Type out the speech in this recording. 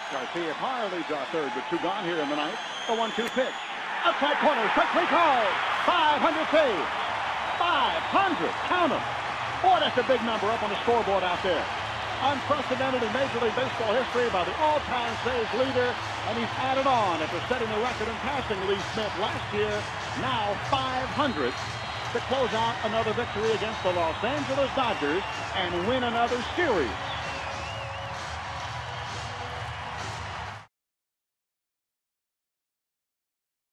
Garcia Parr leads off third with 2 gone here in the ninth. The 1-2 pitch. Outside corner, strike 3 called. 500 save. 500. Count them. Boy, that's a big number up on the scoreboard out there. Unprecedented in Major League Baseball history by the all-time saves leader, and he's added on after setting the record in passing Lee Smith last year. Now 500 to close out another victory against the Los Angeles Dodgers and win another series.